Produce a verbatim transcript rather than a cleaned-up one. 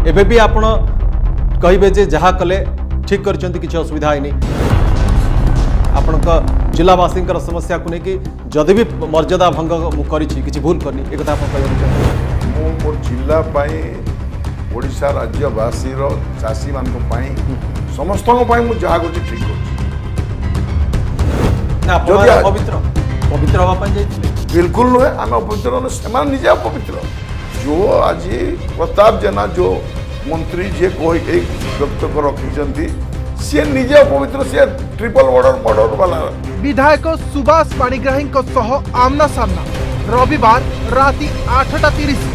एबे भी आपण कहिबे जे जहा कले ठीक करचंती किछि असुविधा आइनी आपण जिलावासी समस्या को लेकिन जदि भी मर्यादा भंग करिछि किछि भूल करनी एक कथा आपण कहबो चाहते मो मोर जिला पाई ओडिशा राज्यवासी रो चासी मान को पाई समस्त को पाई मु जहा को ठीक कर ना आपण पवित्र पवित्र हवा पाई जाइथिले बिल्कुल नुहे आम अपवित्र से निजे अपवित्र जो आज प्रताप जेना जो मंत्री जे कही व्यक्त रखी सी निजे अपवित्र सी ट्रिपल बॉर्डर बॉर्डर वाला विधायक सुभाष पाणिग्राही आमना सामना रविवार राति आठटा तीस